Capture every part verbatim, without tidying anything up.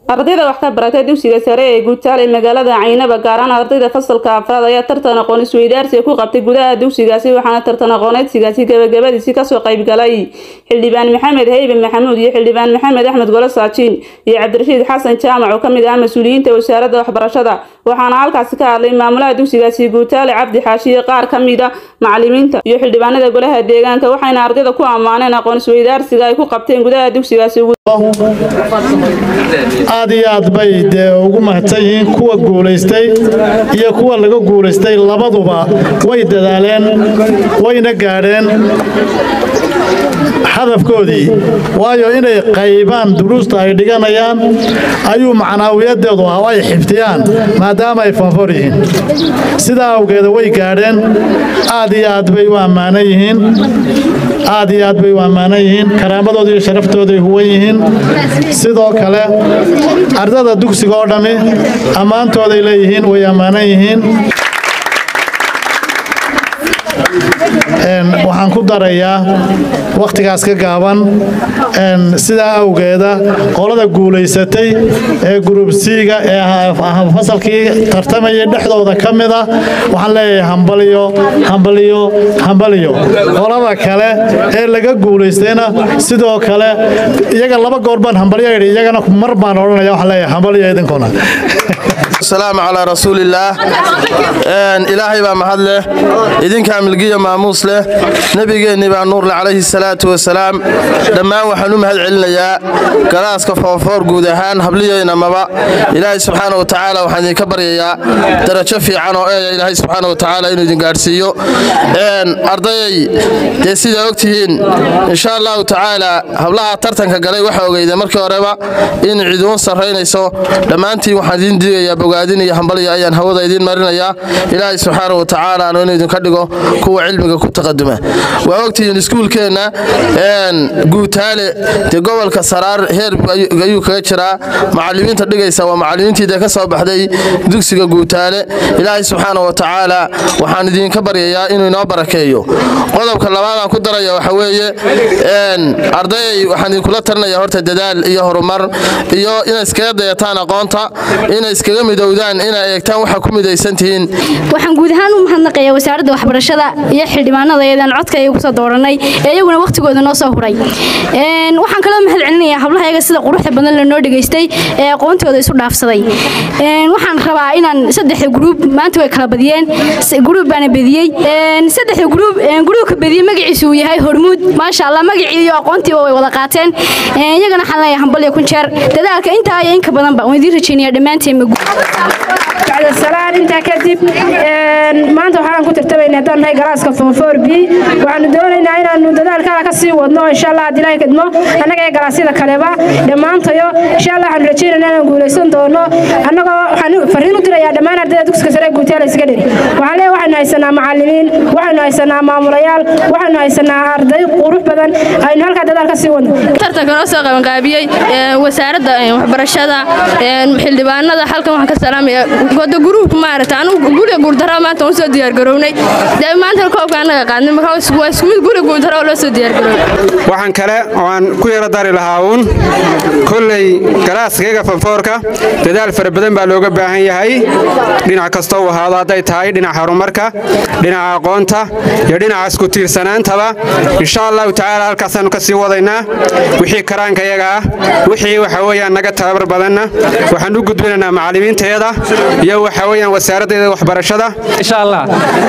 ardayda wax ka baratay dugsiga sare ee Guutaale magaalada Caynaba gaaraan ardayda fasalka afraad ayaa tartan aqoon isweydaarsi ku qabtay gudaha dugsigaasi waxaana tartan aqooneedsigaasi gabagabadiisii ka soo qayb galay xildhibaan Maxamed Haybe Maxamuud iyo xildhibaan Maxamed Axmed Golo Saajiin iyo Cabdirashiid Xasan Jaamac oo kamid ah mas'uuliyiinta wasaaradda waxbarashada waxaana halkaas ka hadlay maamulaha dugsigaasi Guutaale Cabdi Xaashiye qaar kamid ah macallimiinta iyo xildhibaanada golaha deegaanka waxayna ardayda ku amaaneen aqoon isweydaarsiga ay ku qabteen gudaha dugsigaasi aad iyo aad bay ugu mahadsanyihiin kuwa guuleystay iyo kuwa laga guuleystay labaduba way dadaaleen wayna gaadheen hadafkoodii waayo inay qaybaan duruusta ay dhiganayaan ayuu macnaawiyadeedu ah ay xifdiyaan maadaama ay fanfar yihiin sidaa awgeeda way gaadheen aad iyo aad bay u amaanan yihiin aad iyo aad bay u amaanan yihiin karaamadooda iyo sharaftooda ay huwan yihiin sidoo kale ardada dugsiga oo dhami ammaantooda ay leeyihiin way amaanan yihiin waxaan ku darayaa waqtigaas ka gaaban sidaa awgeeda qolada guuleysatay ee group C-ga ee fasalkii tartamaya dhexdooda ka mid ah waxaan leeyahay hambaliyo hambaliyo hambaliyo qolada kale ee laga guuleystayna sidoo kale iyaga laba goor baan hambaliyo yidhi iyagana mar baan odhanaya waxaan leeyahay hambaliyo idinkuna السلام على رسول الله ان الهي با محد له idinka milgiyo maamuus leh nabigeena baa nuur alayhi salaatu wasalaam dhamaan waxaan u mahad celinayaa galaaska foofoor guud ahaan habliyeena maba ilaahay subhanahu wa ta'ala waxaan idinka baryayaa darajo fiican oo ee ilaahay subhanahu wa ta'ala inuu idin gaarsiiyo een arday ee sida ogtihiin insha Allah ta'ala hablaha tartanka galay waxa ogeeyay markii horeba in ciidoon sareynayso dhamaantii waxaan idin digayaa bogaadin iyo hambaliyo ayaan hawada idin marinaya ilaahay subhanahu wa ta'ala inuu idin ka dhigo kuwa cilmiga ku taqaduma waa ogtiin iskuulkeena een Guutaale de gobolka Saraar heer ayuu kaga jiraa macallimiinta dhigaysa waa macallimiintii ka soo baxday dugsiga Guutaale ilaahay subhanahu wa ta'ala waxaan idin ka baryayaa inuu inoo barakeeyo qodobka labaad aan ku darayo waxa weeye een arday waxaan idin kula talinayaa horta dadaal iyo horumar iyo in iskaga dayataan aqoonta in iskaga midowdaan in ay eegtaan waxa ku midaysantiin waxaan guud ahaan u mahadnaqayaa wasaaradda waxbarashada iyo xildhibaanada ayaan codka ay ugu soo dooranay ee iyaguna waqtigooda noo soo huray een waxaan kala mahad celinayaa hablaha iyaga sida quruxda badan la noo dhageystay ee aqoontooda isu dhaafsaday een waxaan rabaa inaan saddex group maanta way kala badiyeen group baan badiyay een saddex group een groupka badiyay magaciisu yahay Hormuud ma sha Allah magacii iyo aqoontii way wada qaateen een iyagana waxaan leeyahay hambaliyo kun jeer dadaalka inta ay in ka badan ba waan idin rajaynayaa dhamaanteen بعد السلام انت كدب maanta waxaan ku tartamayna hadaan hay galaaska four B waxaan doonaynaa inaan dadaalka ka sii wadno insha Allah dilay kadmo anaga ee galaasyada kaleba dhamaantayo insha Allah waxaan rajaynaynaa inaan guuleysan doono anaga waxaan fariin u dirayaa dhamaan ardayda dugsiga sare Guutaale iska dhiri waxaan leeyahay waxaan haysanaa macallimiin waxaan haysanaa maamulayaal waxaan haysanaa arday qurux badan aynu halka dadaalka sii wadno tartanka noo soo qaban qaabiyay wasaaradda waxbarashada xildhibaanada halkan waxaan ka salaamayaa wada group maarata anu guriga guurdara maanta oo soo diyaar garownay day maanta koobka anaga qaadnay markaa waa isku mid guriga guurdara oo soo diyaar garownay waxaan kale oo aan ku yara dari lahaa uun kullay galaaskayga fanfoorka dadaal fara badan baa looga baahan yahay dhinac kasta oo ahaado haday tahay dhinaca horumarka dhinaca aqoonta iyo dhinaca isku tiirsanaantaba insha Allah ta'ala halkaas aanu ka sii wadaynaa wixii karaanka iyaga ah wixii waxa weeyaan naga tababar badanna waxaan u gudbinaynaa macallimiinteeda iyo waxa weeyaan wasaaradda waxbarashada insha Allah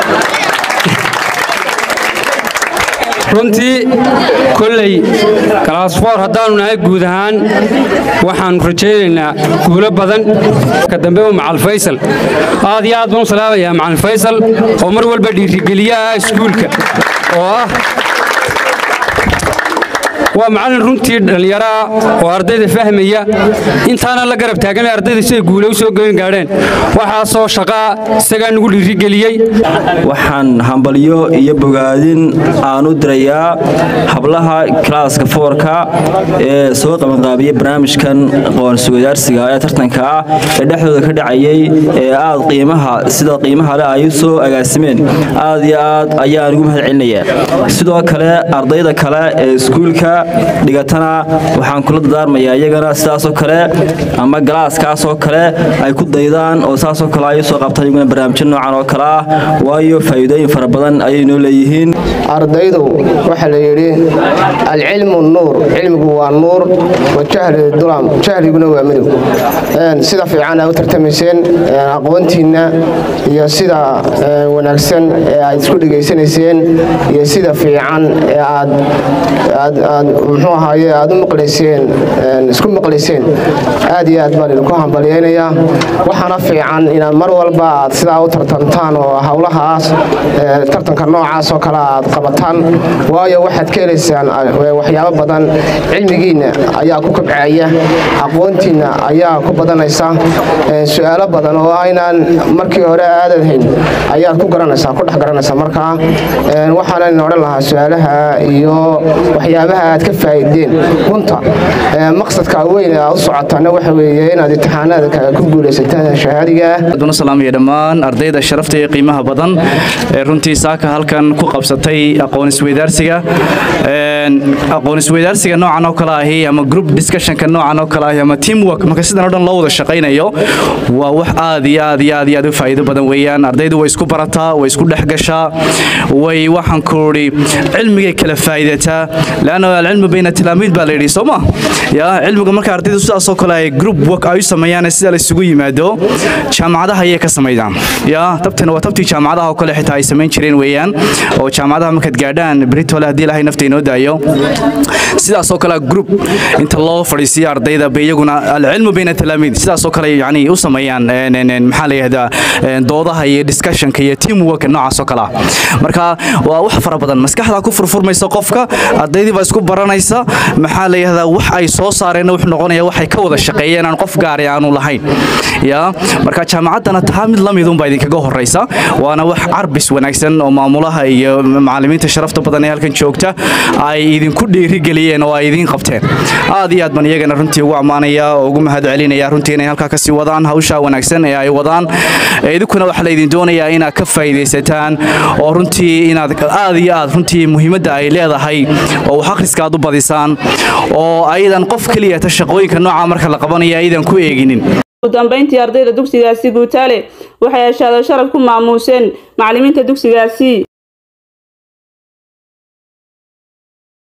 runtii kullay class four haddaanu nahay guud ahaan waxaan rajaynaynaa guulo badan ka dambeeyo Macallin Faysal aad iyo aad baan u salaamayaa Macallin Faysal oo mar walba dhiirigeliya iskuulka oo ah waa macallin runtii dhalinyaro oo ardayda fahmaya intaana la garab taagan ardayda si guul u soo goyn gaareen waxa soo shaqo isaga nagu dhiirigeliyay waxaan hambaliyo iyo bogaadin aan u dirayaa hablaha classka four-ka ee soo qaban qaabiyay barnaamijkan aqoon isweydaarsiga ee tartanka ah ee dhexdooda ka dhacayay ee aad qiimaha sida qiimaha leh ay soo agaasimeen aad iyo aad ayaan ugu mahad celinayaa sidoo kale ardayda kale ee iskuulka dhigatana waxaan kula dardaarmayaa iyagana sidaasoo kale ama galaaskaasoo kale ay ku daydaan oo saasoo kale ay soo qabtaan iyaguna barnaamijyo noocan oo kale ah waayo faa'iidooyin fara badan ayay noo leeyihiin ardaydu waxa la yiri alcilmu nuur cilmigu waa nuur wa jahlu dulam jahliguna waa madow een sida fiican ay u tartamayseen aqoontiina iyo sida wanaagsan ee aad isku dhigaysanayseen iyo sida fiican ee aad aad muxuu ahaayay aad u maqlayseen isku maqlayseen aad iyo aad baan ku hambalyeynaya waxaana fiican inaad mar walba aad sida u tartantaan oo hawlahaas tartanka noocaas oo kala aad qabataan waayo waxaad ka helaysaan waxyaabo badan cilmigiina ayaa ku kobcaya aqoontiina ayaa ku badanaysa su'aalo badan oo aynaan markii hore aadadhayn ayaa ku garanaysaa ku dhex garanaysaa marka waxaan oran lahaa su'aalaha iyo waxyaabaha aad ka faa'iideen runta maqsadka weyn ee u socotaana waxa weeye inaad imtixaanaadka ku guuleysataan shahaadiga aduna salaamiyo dhammaan ardayda sharafta iyo qiimaha badan ee runtii saaka halkan ku qabsatay aqoon isweydaarsiga een aqoon isweydaarsiga noocan oo kale ah ama group discussion ka noocan oo kale ah ama teamwork marka sidan oo dhan loo wada shaqeynayo waa wax aad iyo aad iyo aad iyo aad u faa'iido badan weeyaan ardaydu way isku barataa way isku dhex gashaa way waxaan ku ri cilmiga kala faa'iidataa laana cilmu bayna tilamiid baa la yiri sooma ya cilmiga marka ardaydu sidaas oo kale ay group work ay sameeyaan sida la isugu yimaado jaamacadaha ay ka sameeyaan ya tabtana waa tabtii jaamacadaha oo kale xitaa ay sameyn jireen weeyaan oo jaamacadaha marka gaadhaan Britol hadii ilaahay nafteena daayo sidaas oo kale group inta loo fadhiisiyo ardayda bayaguna cilmu bayna tilamiid sidaas oo kale yaani u sameeyaan maxaa la yiraahdaa doodaha iyo discussion-ka iyo teamwork noocaas oo kale marka waa wax fara badan maskaxda ku furfurmaysa qofka ardaydii baa isku baranaysa maxaa la yiraahdaa wax ay soo saareen wax noqonaya wax ay ka wada shaqeeyeen aan qof gaar ah aanu lahayn ya marka jaamacadana tahay mid la mid un baa idinkaga horeysa waana wax arbis wanaagsan oo maamulaha iyo macallimiinta sharafta badan ee halkan joogta ay idinku dhiiri galiyeen oo ay idin qabteen aad iyo aad ban iyagana runtii ugu amaanaya oo ugu mahad celinaya runtii inay halka ka sii wadaan hawsha wanaagsan ee ay wadaan idinkuna waxa la idin doonayaa inaad ka faa'iideysataan oo runtii inaad aad iyo aad runtii muhiimadda ay leedahay oo wax akhriska aad u badisaan oo aydan qof kaliya ta shaqooyinka nooca marka la qabanayo aydan ku eeginin ugu dambeyntii ardayda dugsigaasi Guutaale waxay heshaado sharaf ku maamuuseen macallimiinta dugsigaasi